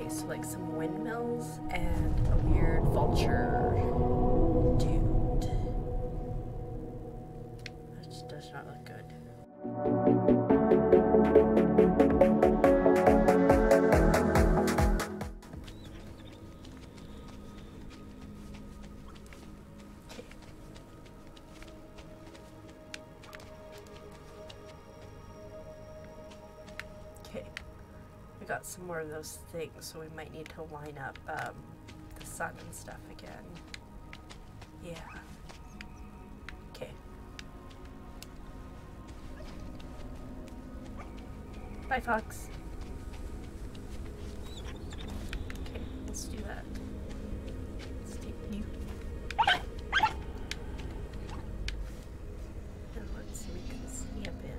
Okay, so like some windmills and a weird vulture dude. That just does not look good. Okay, we got some more of those things, so we might need to line up the sun and stuff again. Yeah. Okay. Bye, Fox. Okay, let's do that. Let's take you. And let's see, we can sneak in.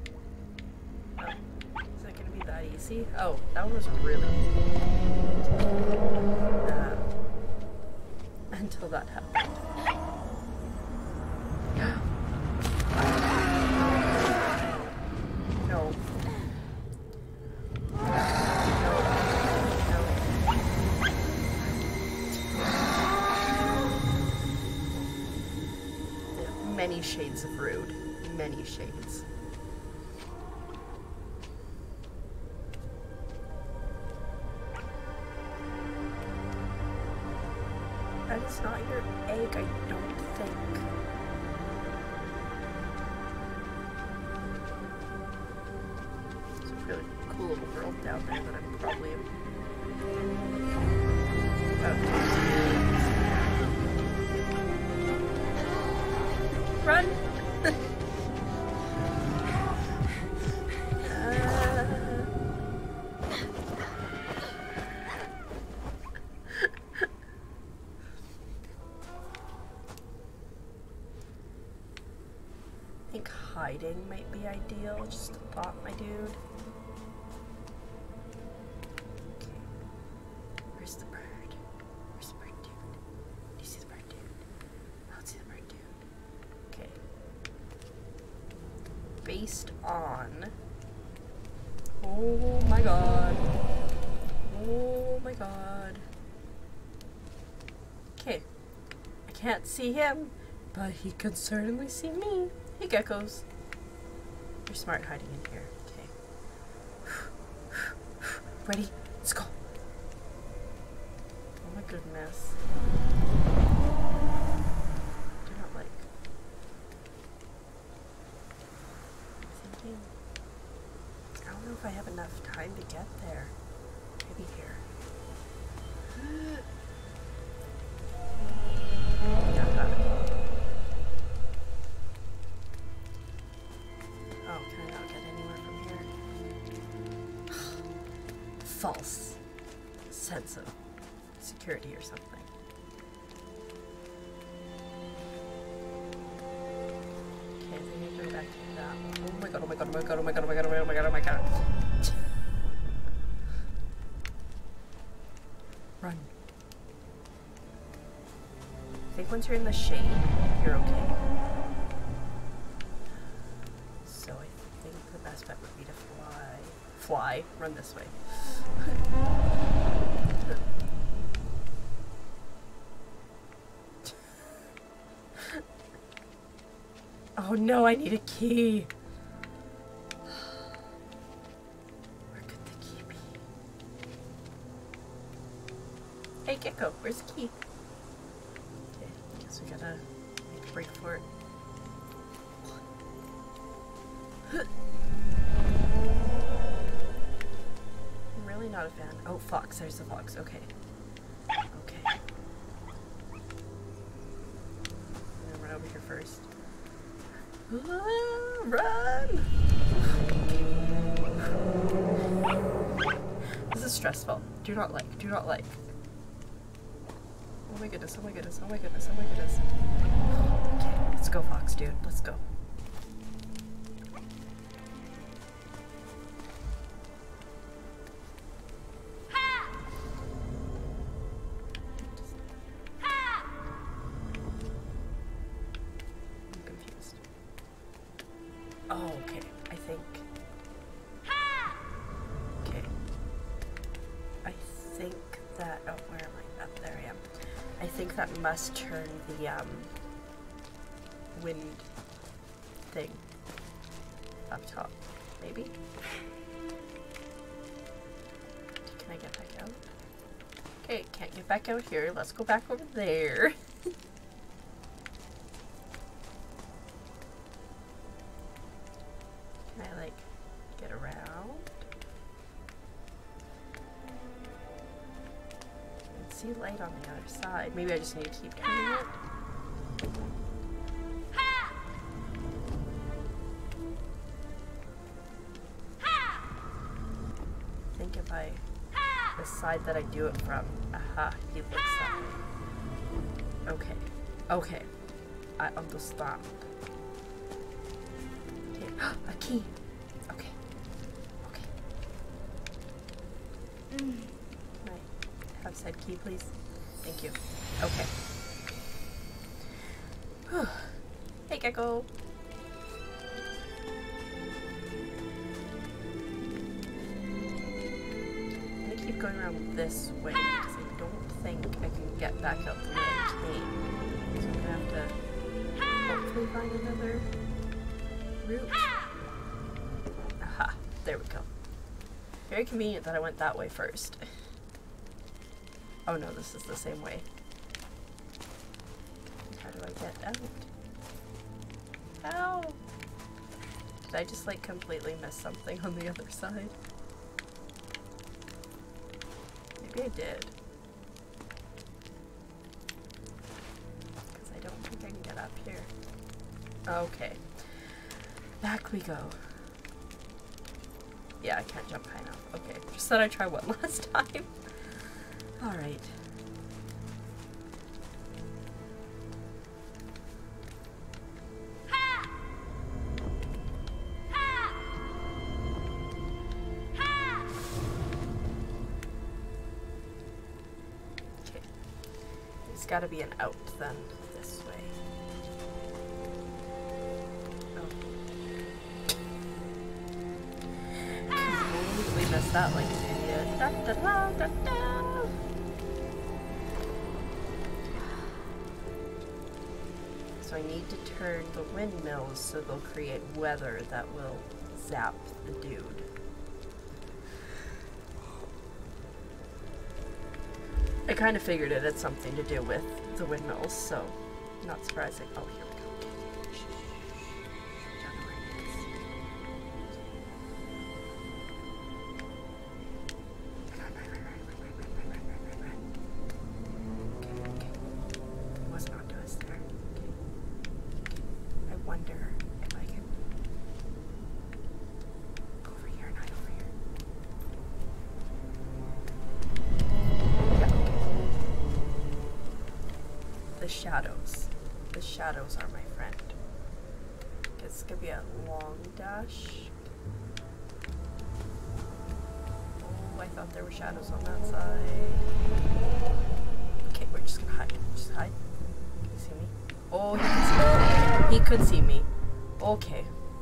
Oh, is that gonna be that easy? Oh, that one was really easy. Until that happened. No. Many shades of rude. Many shades. That is not your egg, I don't think. There's a really cool little girl down there that I'm probably... Run! I think hiding might be ideal, just a thought, my dude. Okay. Where's the bird? Where's the bird, dude? Do you see the bird, dude? I don't see the bird, dude. Okay. Based on... Oh my god. Oh my god. Okay. I can't see him, but he can certainly see me. Hey, geckos. You're smart hiding in here. Okay. Ready? Let's go. Oh my goodness. Do not like. I'm thinking. I don't know if I have enough time to get there. Maybe here. False sense of security or something. Okay, I think I go back to that one. Oh my god, oh my god, oh my god, oh my god, oh my god, oh my god, oh my god. Run. I think once you're in the shade, you're okay. So I think the best bet would be to fly. Fly. Run this way. Oh no, I need a key. Where could the key be? Hey Gecko, where's the key? Okay, guess we gotta make a break for it. I'm really not a fan. Oh, fox, there's the fox, okay. Okay. I'm gonna run over here first. Run! This is stressful. Do not like, do not like. Oh my goodness, oh my goodness, oh my goodness, oh my goodness. Okay, let's go, fox dude, let's go. Oh, okay. I think. Okay. I think think that must turn the wind thing up top, maybe? Can I get back out? Okay, can't get back out here. Let's go back over there. Can I, like, get around? I see light on the other side. Maybe I just need to keep turning it. I think if I... the side that I do it from. Aha, he looks that way. Okay. Okay. I understand. Okay. A key. Okay. Okay. Can I have said key, please? Thank you. Okay. Hey, Gecko. Keep going around this way because I don't think I can get back out the way I came. So I'm gonna have to hopefully find another route. Aha, there we go. Very convenient that I went that way first. Oh no, this is the same way. How do I get out? How? Did I just like completely miss something on the other side? Maybe I did. Because I don't think I can get up here. Okay. Back we go. Yeah, I can't jump high enough. Okay, just thought I'd try one last time. Alright. There's gotta be an out then, this way. Oh. Completely missed that like an idiot. Da, da, da, da, da. So I need to turn the windmills so they'll create weather that will zap the dude. I kind of figured it had something to do with the windmills, so not surprising. Oh, here we go. Don't know where it is. Run. Okay. It wasn't onto us there. Okay. I wonder if I can go over here and hide over here. The shadows. The shadows are my friend. It's gonna be a long dash. Oh, I thought there were shadows on that side. Okay, we're just gonna hide. Just hide. Can you see me? Oh, he could see me. He could see me. Okay.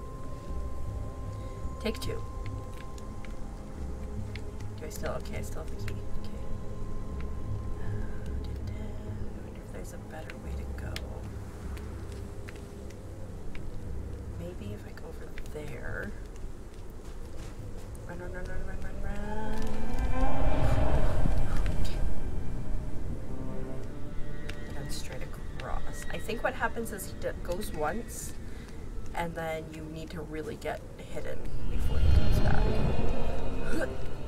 Take two. Do I still? Okay, I still have the key. There's a better way to go. Maybe if I go over there. Run, run, run, run, run, run, run. Okay. And then straight across. I think what happens is he goes once, and then you need to really get hidden before he comes back.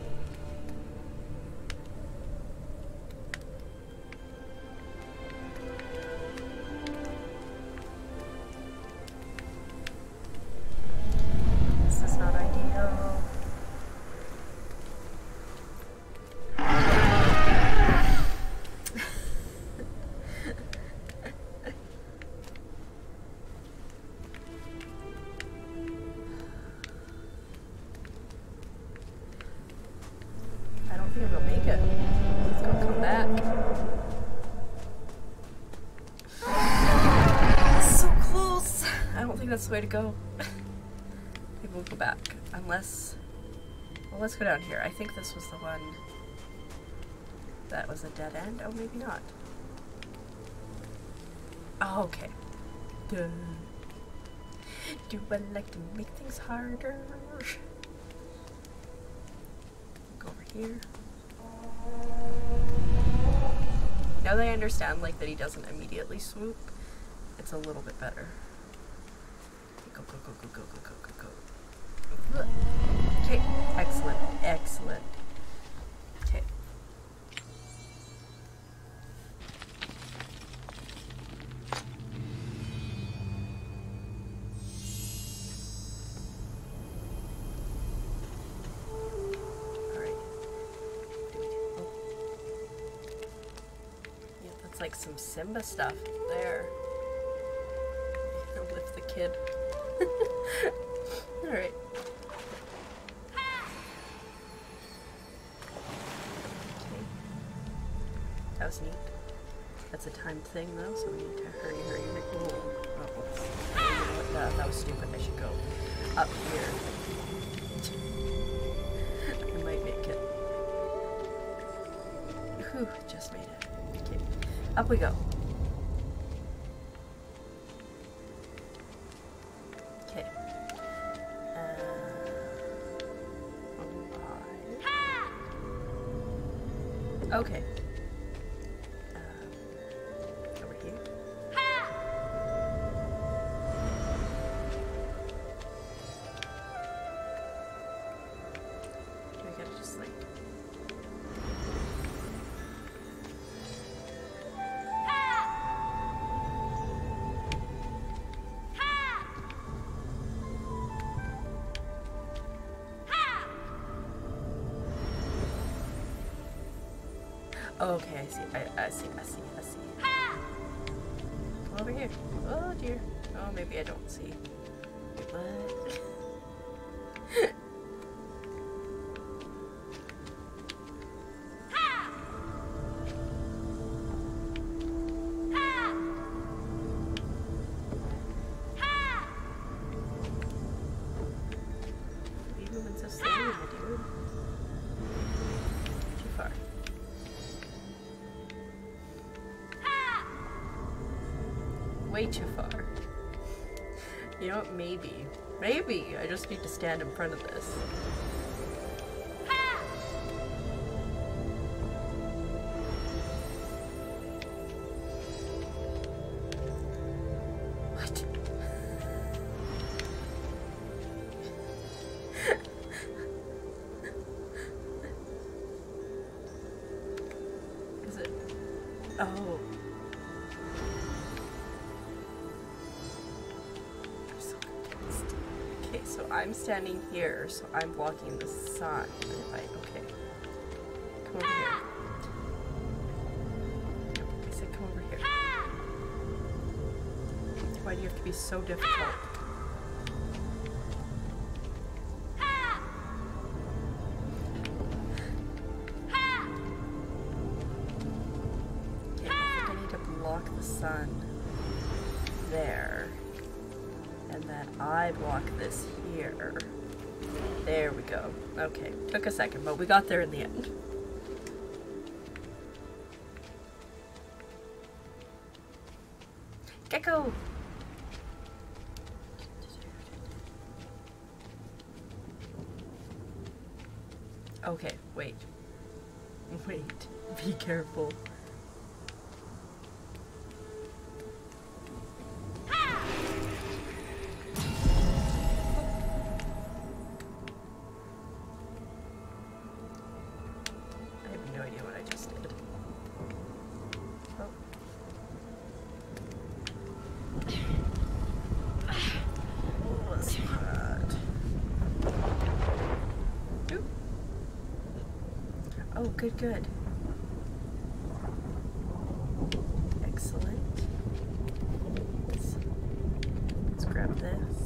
That's the way to go. Maybe we'll go back. Unless... well, let's go down here. I think this was the one that was a dead end. Oh, maybe not. Oh, okay. Duh. Do I like to make things harder? Go over here. Now that I understand, like, that he doesn't immediately swoop, it's a little bit better. Go, go, go, go, go, go, go, go, go. Okay, excellent, excellent. Okay. Like some Simba stuff there with the kid. All right. Okay. That was neat. That's a timed thing though, so we need to hurry, hurry, hurry. Oh, whoops. That was stupid. I should go up here. I might make it. Whew, just made it. Okay. Up we go. Okay. Okay. Over here. We gotta just like. Oh, okay, I see. I see. Come over here. Oh dear. Oh, maybe I don't see. What? Are you moving so slowly, my dude? Too far. Way too far. You know what, maybe I just need to stand in front of this. What? Is it? Oh. So I'm standing here, so I'm blocking the sun. Okay. Come over here. No, I said come over here. Why do you have to be so difficult? Okay, I think I need to block the sun there. And then I block this here. There we go. Okay, took a second, but we got there in the end. Gecko! Okay, wait. Wait, be careful. Good. Excellent. Let's grab this.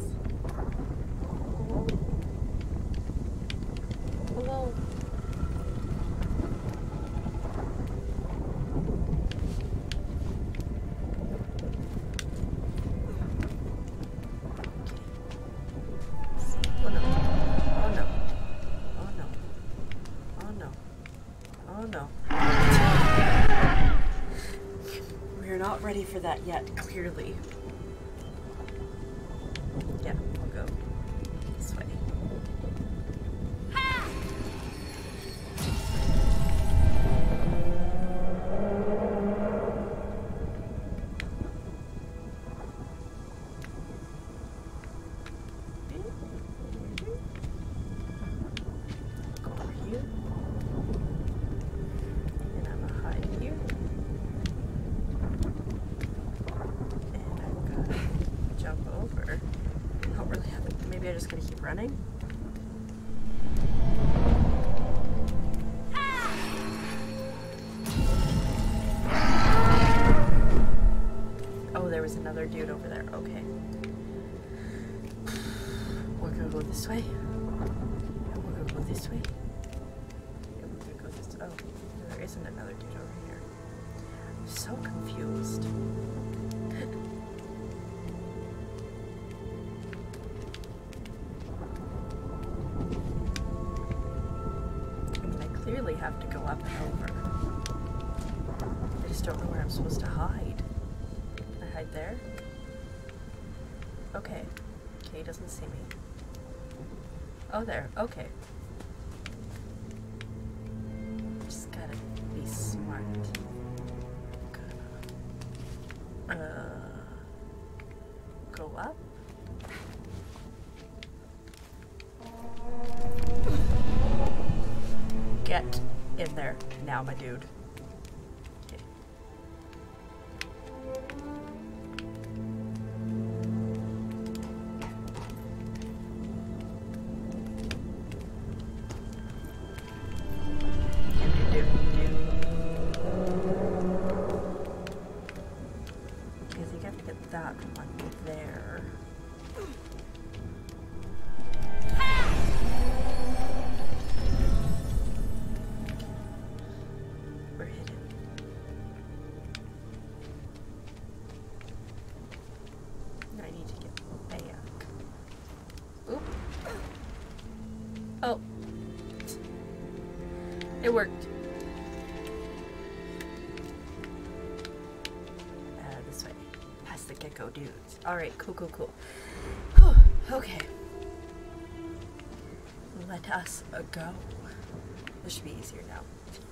Whoa. Oh no. Oh no. Oh no. Oh no. Oh no. We're not ready for that yet, clearly. Yeah, we'll go this way. Go over here. And I'm gonna hide here. And I'm gonna jump over. I don't really have it. Maybe I'm just gonna keep running. Oh, there was another dude over there. Okay. We're gonna go this way. We're gonna go this way. We're gonna go this. Oh, there isn't another dude over here. I'm so confused. I mean, I clearly have to go up and over. I just don't know where I'm supposed to hide. Can I hide there? Okay. Okay, he doesn't see me. Oh, there. Okay. Just gotta be smart. Go up. Get in there now, my dude. Okay. Because you have to get that one there. We're hidden. I need to get back. Oop. Oh. It worked. This way. Past the gecko dudes. Alright, cool, cool, cool. Whew, okay. Let us go. This should be easier now.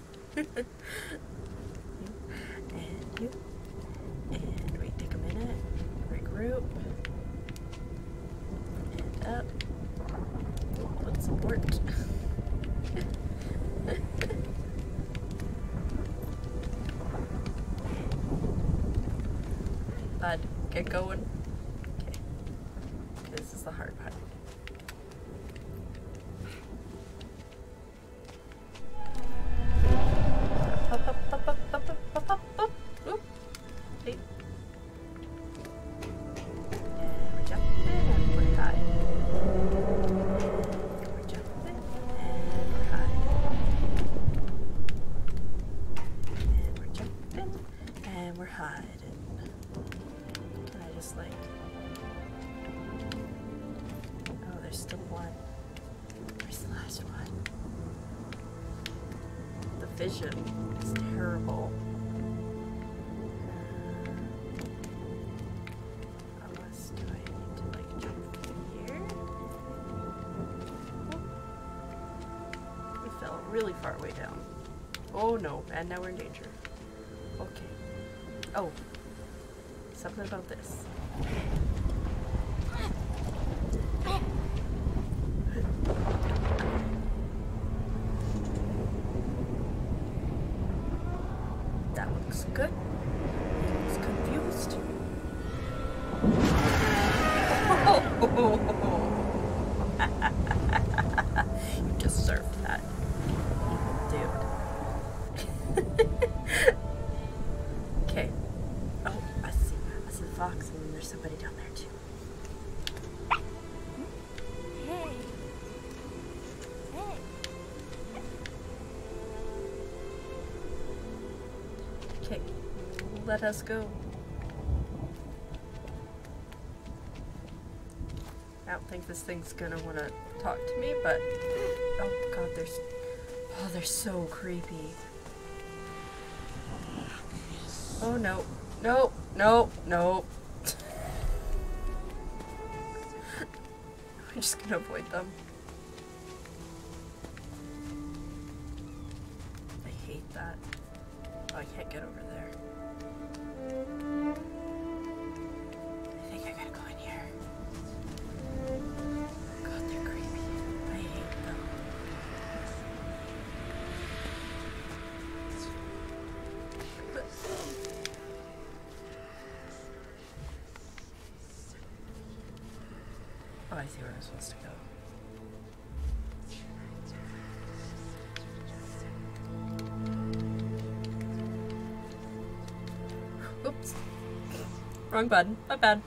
And you. And we take a minute. Regroup. And up. Put support. Bud, get going. Okay. This is the hard part. Up, up, up, up, up, up, up, up, up. Oop. Okay. And we're jumping and we're hiding. And we're jumping and we're hiding. And we're jumping and we're hiding. Can I just like... Oh, there's still one. Where's the last one? The vision is terrible. Unless, do I need to like jump here? We fell really far way down. Oh no, and now we're in danger. Okay. Oh. Something about this. That looks good. Looks confused. You deserve that, dude. Okay. Oh, I see the fox, and there's somebody down there too. Hey. Hey. Okay, let us go. I don't think this thing's gonna want to talk to me, but oh god, they're so creepy. Oh no, no, No, no. I'm just gonna avoid them. I hate that. Oh, I can't get over there. I think I gotta go in here. God, they're creepy. I hate them. Oh, I see where I'm supposed to go. Oops. Wrong button. My bad.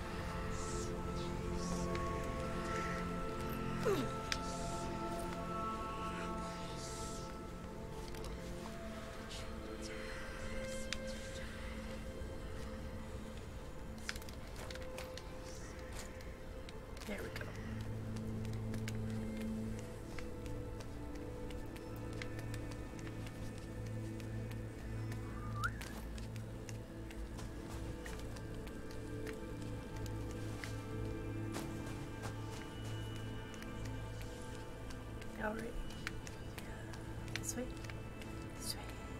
There we go. All right. This way. This way.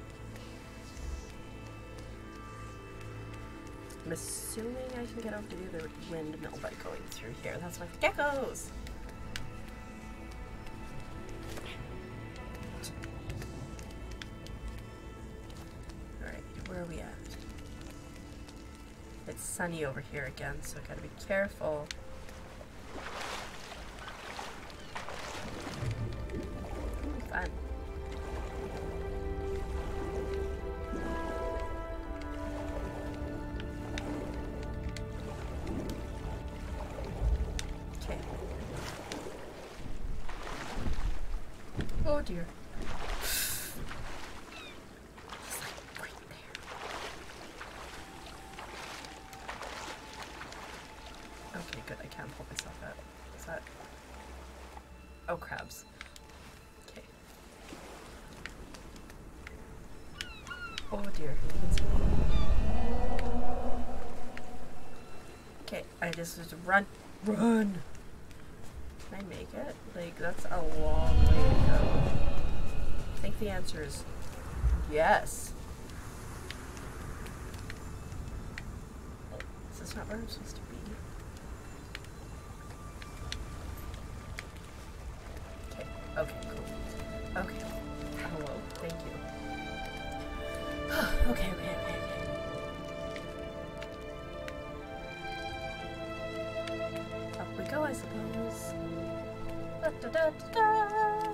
I'm assuming I can get over to the other windmill by going through here. That's my geckos! Alright, where are we at? It's sunny over here again, so I gotta be careful. Fun. Okay. Oh dear. It's like right there. Okay, good. I can't pull myself out. Is that? Oh, crabs. Okay. Oh dear. Okay, I just run. Run! Can I make it? Like, that's a long way to go. I think the answer is yes. Is this not where I'm supposed to be? Okay, okay, cool. Okay. Hello, thank you. Okay, okay, okay, okay. Up we go, I suppose. Da, da, da, da, da.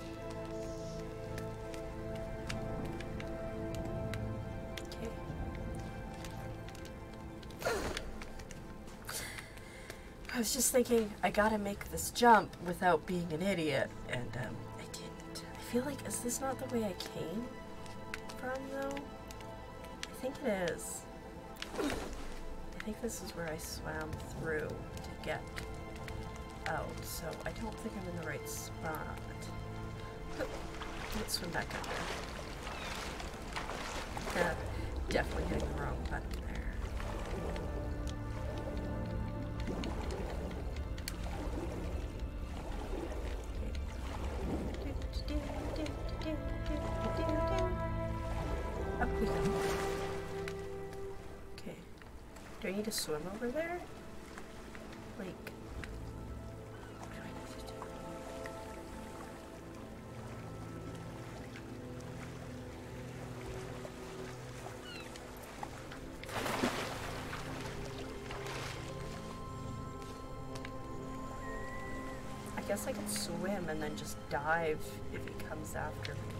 Okay. I was just thinking, I gotta make this jump without being an idiot, and I didn't. I feel like, is this not the way I came from, though? I think it is. I think this is where I swam through to get out, so I don't think I'm in the right spot. Let's swim back under. Definitely hitting the wrong button there. Up we go. Okay. Do I need to swim over there? Like, what do I need to do? I guess I could swim and then just dive if he comes after me.